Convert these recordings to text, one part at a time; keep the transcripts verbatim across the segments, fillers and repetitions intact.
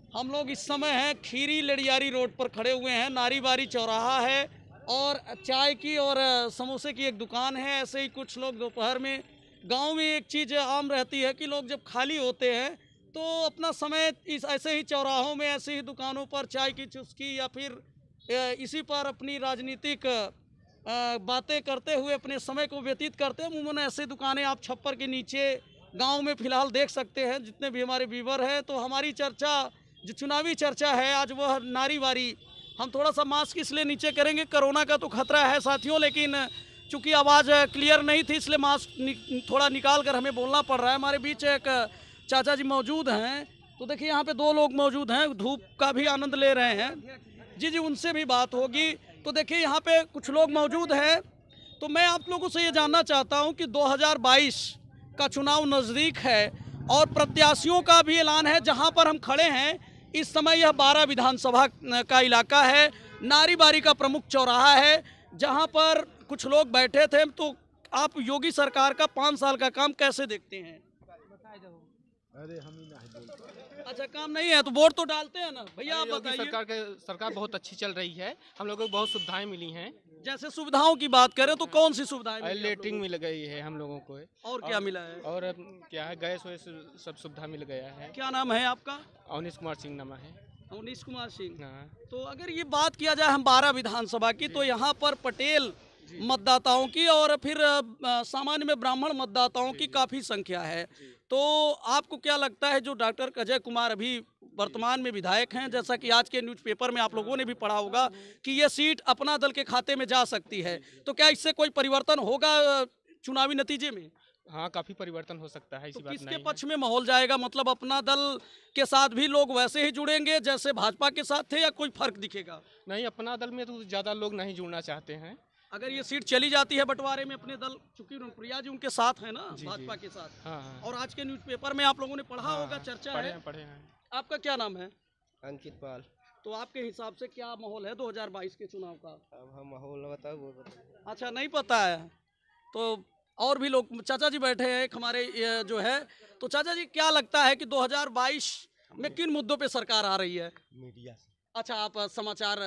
हम लोग इस समय हैं खीरी लड़ियारी रोड पर खड़े हुए हैं। नारीवारी चौराहा है और चाय की और समोसे की एक दुकान है। ऐसे ही कुछ लोग दोपहर में, गांव में एक चीज़ आम रहती है कि लोग जब खाली होते हैं तो अपना समय इस ऐसे ही चौराहों में, ऐसे ही दुकानों पर चाय की चुस्की या फिर इसी पर अपनी राजनीतिक बातें करते हुए अपने समय को व्यतीत करते हैं। उन्होंने ऐसे दुकानें आप छप्पर के नीचे गांव में फिलहाल देख सकते हैं, जितने भी हमारे व्यूवर हैं। तो हमारी चर्चा जो चुनावी चर्चा है आज वह नारीवारी। हम थोड़ा सा मास्क इसलिए नीचे करेंगे, कोरोना का तो खतरा है साथियों, लेकिन चूंकि आवाज़ क्लियर नहीं थी इसलिए मास्क नि, थोड़ा निकाल कर हमें बोलना पड़ रहा है। हमारे बीच एक चाचा जी मौजूद हैं, तो देखिए यहाँ पे दो लोग मौजूद हैं, धूप का भी आनंद ले रहे हैं। जी जी उनसे भी बात होगी। तो देखिए यहाँ पे कुछ लोग मौजूद हैं, तो मैं आप लोगों से ये जानना चाहता हूँ कि दो हज़ार बाईस का चुनाव नज़दीक है और प्रत्याशियों का भी ऐलान है। जहाँ पर हम खड़े हैं इस समय यह बारह विधानसभा का इलाका है, नारीवारी का प्रमुख चौराहा है जहाँ पर कुछ लोग बैठे थे। तो आप योगी सरकार का पाँच साल का काम कैसे देखते हैं? अरे हम ही नहीं बोलते। अच्छा, काम नहीं है तो वोट तो डालते हैं ना भैया, आप बताइए। सरकार के सरकार बहुत अच्छी चल रही है, हम लोगों को बहुत सुविधाएं मिली हैं। जैसे सुविधाओं की बात करें तो कौन सी सुविधाएं? लेटरिंग मिल गई है हम लोगों को। और क्या मिला है? और क्या है, गैस वैस सब सुविधा मिल गया है। क्या नाम है आपका? अवनीश कुमार सिंह नाम है। अवनीश कुमार सिंह। हाँ। तो अगर ये बात किया जाए हम बारह विधानसभा की, तो यहाँ पर पटेल मतदाताओं की और फिर सामान्य में ब्राह्मण मतदाताओं की काफ़ी संख्या है। तो आपको क्या लगता है, जो डॉक्टर अजय कुमार अभी वर्तमान में विधायक हैं, जैसा कि आज के न्यूज़पेपर में आप लोगों ने भी पढ़ा होगा कि ये सीट अपना दल के खाते में जा सकती है, तो क्या इससे कोई परिवर्तन होगा चुनावी नतीजे में? हाँ, काफ़ी परिवर्तन हो सकता है। इसी तो बात किसके नहीं पक्ष में माहौल जाएगा? मतलब अपना दल के साथ भी लोग वैसे ही जुड़ेंगे जैसे भाजपा के साथ थे, या कोई फर्क दिखेगा? नहीं, अपना दल में तो ज़्यादा लोग नहीं जुड़ना चाहते हैं। अगर ये सीट चली जाती है बंटवारे में अपने दल, चूंकि प्रिया जी उनके साथ है ना, भाजपा के साथ। हाँ, हाँ। और आज के न्यूज़पेपर में आप लोगों ने पढ़ा हाँ, होगा, चर्चा पढ़े है। हैं, पढ़े हैं। आपका क्या नाम है? अंकित पाल। तो आपके हिसाब से क्या माहौल है दो हज़ार बाईस के चुनाव का? अब हम माहौल बताओ, वो बताओ। अच्छा, नहीं पता है। तो और भी लोग, चाचा जी बैठे हैं एक हमारे जो है, तो चाचा जी क्या लगता है कि दो हज़ार बाईस में किन मुद्दों पे सरकार आ रही है? मीडिया से। अच्छा, आप समाचार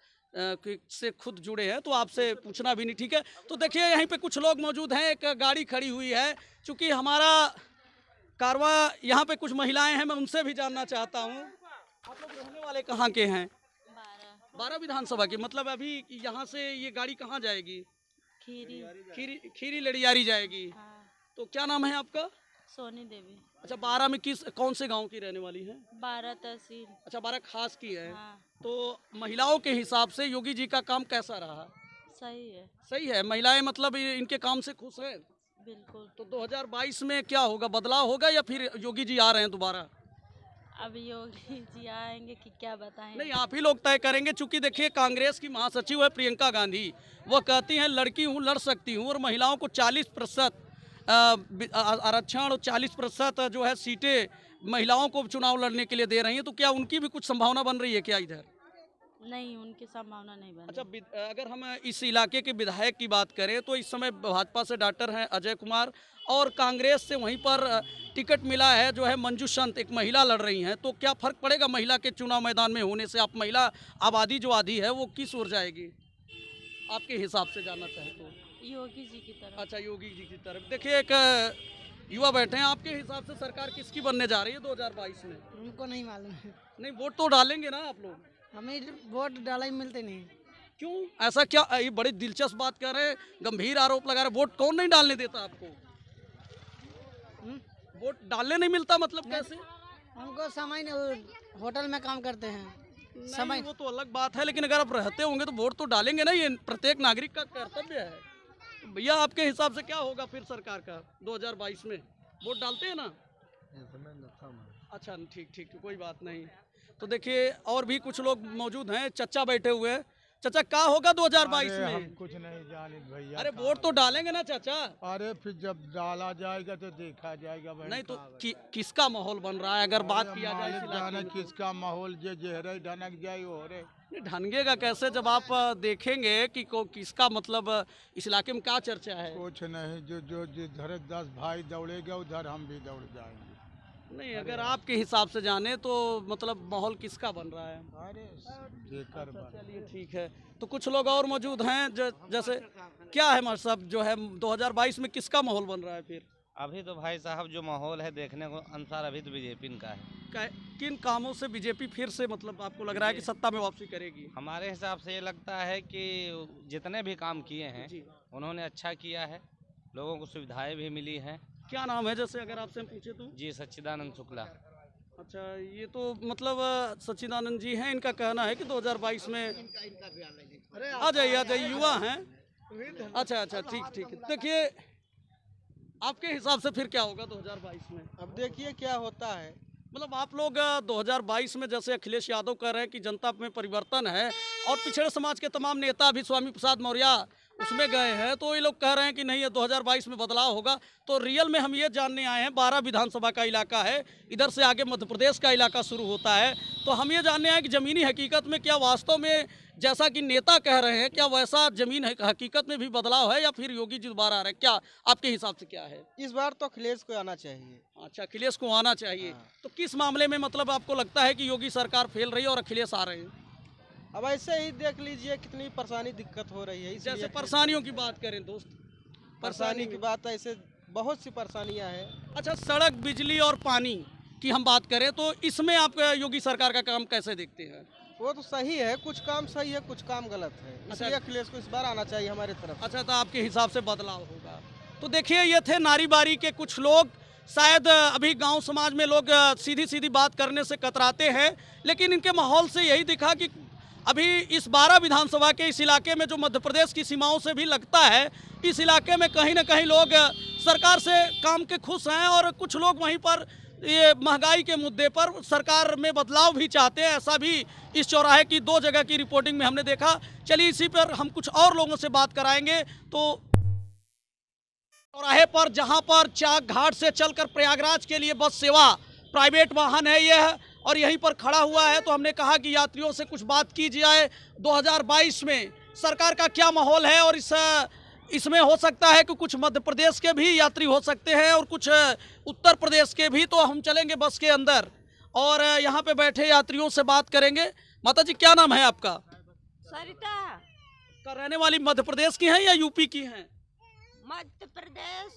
से खुद जुड़े हैं तो आपसे पूछना भी नहीं ठीक है। तो देखिए यहीं पे कुछ लोग मौजूद हैं, एक गाड़ी खड़ी हुई है, चूँकि हमारा कारवा यहाँ पे कुछ महिलाएं हैं, मैं उनसे भी जानना चाहता हूँ। आप लोग रहने वाले कहाँ के हैं? बारह बारह विधानसभा के। मतलब अभी यहाँ से ये गाड़ी कहाँ जाएगी? खीरी खीरी खीरी लड़ियारी जाएगी। हाँ। तो क्या नाम है आपका? सोनी देवी। अच्छा, बारह में किस कौन से गांव की रहने वाली हैं? बारह तहसील। अच्छा, बारह खास की है। हाँ। तो महिलाओं के हिसाब से योगी जी का काम कैसा रहा? सही है। सही है, महिलाएं मतलब इनके काम से खुश हैं? बिल्कुल। तो दो हज़ार बाईस में क्या होगा, बदलाव होगा या फिर योगी जी आ रहे हैं दोबारा? अब योगी जी आएंगे कि क्या बताएं? नहीं, आप ही लोग तय करेंगे। चूंकि देखिए कांग्रेस की महासचिव है प्रियंका गांधी, वो कहती हैं लड़की हूँ, लड़ सकती हूँ, और महिलाओं को चालीस प्रतिशत आरक्षण और चालीस प्रतिशत जो है सीटें महिलाओं को चुनाव लड़ने के लिए दे रही हैं। तो क्या उनकी भी कुछ संभावना बन रही है क्या इधर? नहीं, उनकी संभावना नहीं बनी। अच्छा, अगर हम इस इलाके के विधायक की बात करें तो इस समय भाजपा से डॉक्टर हैं अजय कुमार, और कांग्रेस से वहीं पर टिकट मिला है जो है मंजू संत, एक महिला लड़ रही हैं। तो क्या फर्क पड़ेगा महिला के चुनाव मैदान में होने से? आप महिला आबादी जो आधी है वो किस ओर जाएगी आपके हिसाब से जानना चाहे तो? योगी जी की तरफ। अच्छा, योगी जी की तरफ। देखिए एक युवा बैठे हैं, आपके हिसाब से सरकार किसकी बनने जा रही है दो हज़ार बाईस में? उनको नहीं मालूम है। नहीं, वोट तो डालेंगे ना आप लोग? हमें वोट डाला ही मिलते नहीं। क्यों ऐसा? क्या ये बड़ी दिलचस्प बात कर रहे हैं, गंभीर आरोप लगा रहे, वोट कौन नहीं डालने देता आपको? वोट डालने नहीं मिलता मतलब कैसे? हमको समय नहीं, होटल में काम करते हैं समय। वो तो अलग बात है, लेकिन अगर आप रहते होंगे तो वोट तो डालेंगे ना, ये प्रत्येक नागरिक का कर्तव्य है। तो भैया आपके हिसाब से क्या होगा फिर सरकार का दो हज़ार बाईस में? वोट डालते हैं ना? अच्छा, ठीक ठीक कोई बात नहीं। तो देखिए और भी कुछ लोग मौजूद हैं, चचा बैठे हुए हैं। चचा, क्या होगा दो हज़ार बाईस में? हम कुछ नहीं जाने भैया। अरे वोट तो डालेंगे ना चाचा? अरे फिर जब डाला जाएगा तो देखा जाएगा। नहीं तो कि, किसका माहौल बन रहा है अगर बात किया जाए इस इलाके में? किसका माहौल जो जहरे ढनक जाए हो रे। नहीं, ढनगेगा कैसे जब आप देखेंगे कि को किसका मतलब इस इलाके में क्या चर्चा है? कुछ नहीं, जो जो जिधर दस भाई दौड़ेगा उधर हम भी दौड़ जाएंगे। नहीं, अगर आपके हिसाब से जाने तो मतलब माहौल किसका बन रहा है? अरे बेकार बात। चलिए ठीक है, तो कुछ लोग और मौजूद हैं ज- जैसे क्या है मतलब सब जो है दो हज़ार बाईस में किसका माहौल बन रहा है फिर? अभी तो भाई साहब जो माहौल है देखने को अनुसार अभी तो बीजेपी का है। कै- किन कामों से बीजेपी फिर से मतलब आपको लग रहा है कि सत्ता में वापसी करेगी? हमारे हिसाब से ये लगता है कि जितने भी काम किए हैं जी, उन्होंने अच्छा किया है, लोगों को सुविधाएं भी मिली हैं। क्या नाम है जैसे अगर आपसे हम पूछे तो? जी सच्चिदानंद शुक्ला। अच्छा, ये तो मतलब अ, सच्चिदानंद जी हैं, इनका कहना है कि दो हज़ार बाईस में आ जाइए आ जाइए युवा हैं। अच्छा अच्छा ठीक ठीक है। देखिए आपके हिसाब से फिर क्या होगा दो हज़ार बाईस में? अब देखिए क्या होता है। मतलब आप लोग अ, दो हज़ार बाईस में जैसे अखिलेश यादव कह रहे हैं कि जनता में परिवर्तन है और पिछड़े समाज के तमाम नेता भी स्वामी प्रसाद मौर्य उसमें गए हैं, तो ये लोग कह रहे हैं कि नहीं ये दो हज़ार बाईस में बदलाव होगा। तो रियल में हम ये जानने आए हैं, बारह विधानसभा का इलाका है, इधर से आगे मध्य प्रदेश का इलाका शुरू होता है, तो हम ये जानने आए कि ज़मीनी हकीकत में क्या वास्तव में जैसा कि नेता कह रहे हैं क्या वैसा जमीन हकीकत में भी बदलाव है या फिर योगी जी दोबारा आ रहे हैं? क्या आपके हिसाब से क्या है? इस बार तो अखिलेश को आना चाहिए। अच्छा, अखिलेश को आना चाहिए। हाँ। तो किस मामले में मतलब आपको लगता है कि योगी सरकार फेल रही है और अखिलेश आ रहे हैं? अब ऐसे ही देख लीजिए कितनी परेशानी दिक्कत हो रही है। इसलिए जैसे परेशानियों की बात करें दोस्त, परेशानी की बात ऐसे बहुत सी परेशानियां हैं। अच्छा, सड़क, बिजली और पानी की हम बात करें तो इसमें आप योगी सरकार का काम कैसे देखते हैं? वो तो सही है, कुछ काम सही है कुछ काम गलत है, इसलिए अखिलेश को इस बार आना चाहिए हमारे तरफ। अच्छा, तो आपके हिसाब से बदलाव होगा। तो देखिए ये थे नारी बारी के कुछ लोग। शायद अभी गांव समाज में लोग सीधी सीधी बात करने से कतराते हैं, लेकिन इनके माहौल से यही दिखा कि अभी इस बारह विधानसभा के इस इलाके में जो मध्य प्रदेश की सीमाओं से भी लगता है, इस इलाके में कहीं ना कहीं लोग सरकार से काम के खुश हैं और कुछ लोग वहीं पर ये महंगाई के मुद्दे पर सरकार में बदलाव भी चाहते हैं। ऐसा भी इस चौराहे की दो जगह की रिपोर्टिंग में हमने देखा। चलिए इसी पर हम कुछ और लोगों से बात कराएंगे। तो चौराहे पर जहां पर चाक घाट से चलकर प्रयागराज के लिए बस सेवा प्राइवेट वाहन है यह और यहीं पर खड़ा हुआ है, तो हमने कहा कि यात्रियों से कुछ बात की जाए। दो हज़ार बाईस में सरकार का क्या माहौल है और इस इसमें हो सकता है कि कुछ मध्य प्रदेश के भी यात्री हो सकते हैं और कुछ उत्तर प्रदेश के भी। तो हम चलेंगे बस के अंदर और यहाँ पे बैठे यात्रियों से बात करेंगे। माता जी क्या नाम है आपका? सरिता, का रहने वाली मध्य प्रदेश की हैं या यूपी की हैं? मध्य प्रदेश।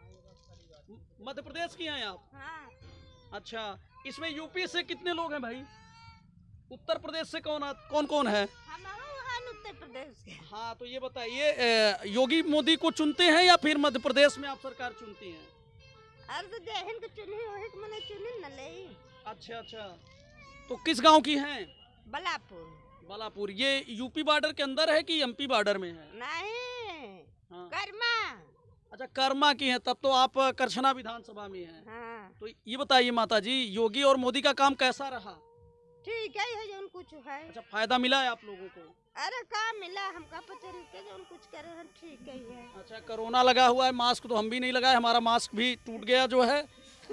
मध्य प्रदेश की हैं आप? हाँ। अच्छा, इसमें यूपी से कितने लोग हैं भाई? उत्तर प्रदेश से कौन आ, कौन कौन है? हम हैं उत्तर प्रदेश के। हाँ, तो ये बताइए योगी मोदी को चुनते हैं या फिर मध्य प्रदेश में आप सरकार चुनती हैं? अरे तो जहन को चुनी वही को मैंने चुनी न ले। अच्छा अच्छा, तो किस गांव की हैं? बलापुर। बालापुर। ये यूपी बॉर्डर के अंदर है कि एमपी बॉर्डर में है? नहीं, हाँ। कर्मा। अच्छा, कर्मा की हैं, तब तो आप करछना विधानसभा में हैं। हाँ। तो ये बताइए माता जी, योगी और मोदी का काम कैसा रहा? ठीक है, है जो कुछ है। अच्छा, फायदा मिला है आप लोगों को? अरे काम मिला हमका पता नहीं जो कुछ करे हैं, ठीक है, है। अच्छा, कोरोना लगा हुआ है, मास्क तो हम भी नहीं लगाए, हमारा मास्क भी टूट गया जो है।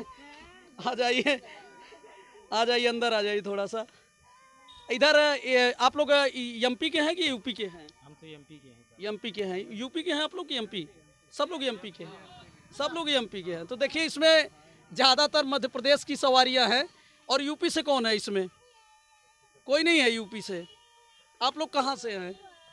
आ जाइए आ जाइए अंदर आ जाइए थोड़ा सा। इधर ये, आप लोग एमपी के हैं कि यूपी के हैं? हम तो एमपी के हैं। एमपी के हैं। यूपी के हैं आप लोग कि एमपी? सब लोग एमपी के हैं। सब लोग एमपी के हैं। तो देखिए इसमें ज़्यादातर मध्य प्रदेश की सवारियां हैं। और यूपी से कौन है इसमें? कोई नहीं है यूपी से। आप लोग कहाँ से हैं?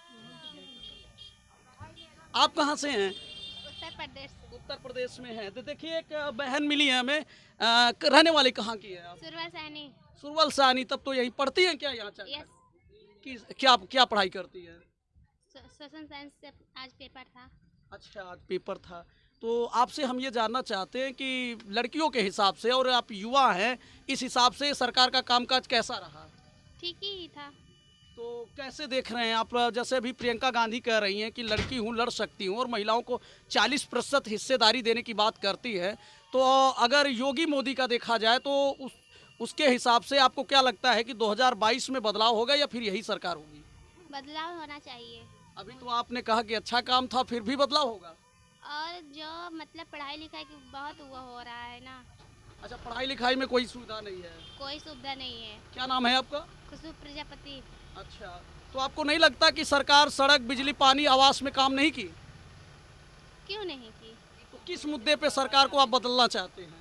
आप कहाँ से हैं? उत्तर प्रदेश। उत्तर प्रदेश में है। तो देखिए एक बहन मिली है हमें, आ, रहने वाली कहाँ की है आप? सुरवा सैनी। सुरवल सानी। तब तो यहीं पढ़ती हैं क्या यहाँ? यस। कि क्या क्या पढ़ाई करती है? सोशल साइंस से आज पेपर था। अच्छा, आज पेपर था। तो आपसे हम ये जानना चाहते हैं कि लड़कियों के हिसाब से, और आप युवा हैं, इस हिसाब से सरकार का कामकाज कैसा रहा? ठीक ही था। तो कैसे देख रहे हैं आप? जैसे अभी प्रियंका गांधी कह रही हैं कि लड़की हूँ, लड़ सकती हूँ और महिलाओं को चालीस प्रतिशत हिस्सेदारी देने की बात करती है। तो अगर योगी मोदी का देखा जाए तो उस उसके हिसाब से आपको क्या लगता है कि दो हज़ार बाईस में बदलाव होगा या फिर यही सरकार होगी? बदलाव होना चाहिए। अभी तो आपने कहा कि अच्छा काम था, फिर भी बदलाव होगा। और जो मतलब पढ़ाई लिखाई की बहुत वो हो रहा है ना। अच्छा, पढ़ाई लिखाई में कोई सुविधा नहीं है? कोई सुविधा नहीं है। क्या नाम है आपका? खुशबू प्रजापति। अच्छा, तो आपको नहीं लगता कि सरकार सड़क, बिजली, पानी, आवास में काम नहीं की? क्यों नहीं की? तो किस मुद्दे पे सरकार को आप बदलना चाहते हैं?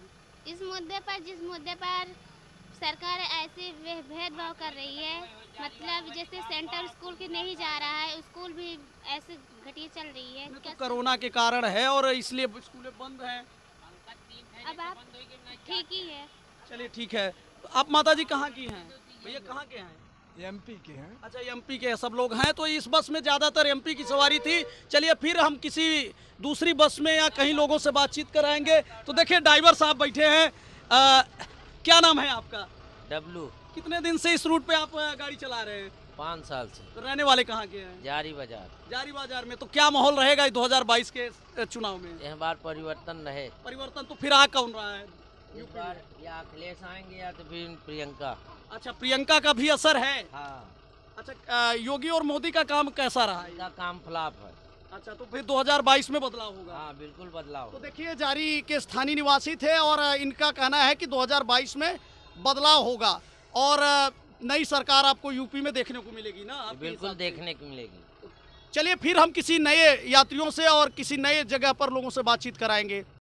इस मुद्दे पर जिस मुद्दे पर सरकार ऐसे वे- भेदभाव कर रही है, मतलब जैसे सेंट्रल स्कूल की नहीं जा रहा है, स्कूल भी ऐसे घटिया चल रही है। तो क्या कोरोना के कारण है और इसलिए स्कूलें बंद हैं। अब आप ठीक ही है। चलिए ठीक है। आप माता जी कहाँ की हैं? भैया कहाँ के हैं? एमपी के हैं। अच्छा एमपी के सब लोग हैं। तो इस बस में ज़्यादातर एमपी की सवारी थी। चलिए फिर हम किसी दूसरी बस में या कहीं लोगों से बातचीत कराएंगे। तो देखिए ड्राइवर साहब बैठे हैं। आ, क्या नाम है आपका? डब्लू। कितने दिन से इस रूट पे आप आ, गाड़ी चला रहे हैं? पाँच साल से। तो रहने वाले कहाँ के हैं? जारी बाजार। जारी बाजार में। तो क्या माहौल रहेगा दो हज़ार बाईस के चुनाव में? यह बार परिवर्तन रहे। परिवर्तन तो फिर आ कौन रहा है? इस बार या अखिलेश आएंगे या तो फिर प्रियंका। अच्छा प्रियंका का भी असर है। हाँ। अच्छा आ, योगी और मोदी का काम कैसा रहा है? इनका काम फ्लॉप है। अच्छा तो फिर दो हज़ार बाईस में बदलाव होगा। हाँ बिल्कुल बदलाव। तो देखिए जारी के स्थानीय निवासी थे और इनका कहना है कि दो हज़ार बाईस में बदलाव होगा और नई सरकार आपको यूपी में देखने को मिलेगी ना? आपके बिल्कुल हिसाब से? देखने को मिलेगी। चलिए फिर हम किसी नए यात्रियों से और किसी नए जगह पर लोगों से बातचीत कराएंगे।